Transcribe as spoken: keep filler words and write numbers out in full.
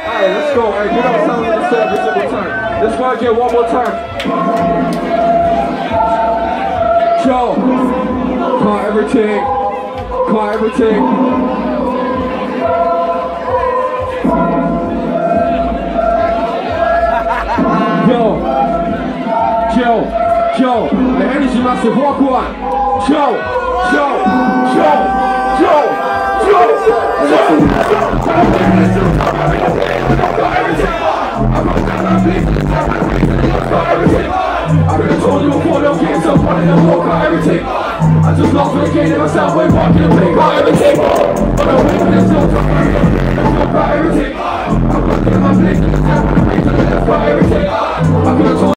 Alright, let's go. Alright, get up sound on the set every single time. Let's go again one more time. Joe, call everything. Call everything. Yo, Joe, Joe, the energy massive, walk one. Joe, Joe, Joe, Joe, Joe, I could have told you before, don't get yourself running and walk out everything. I just lost when I came to myself, way walking and play out everything. But I'm waiting and still talking, let's walk out everything. I'm looking at my place, and it's time for me to let us everything. I could have told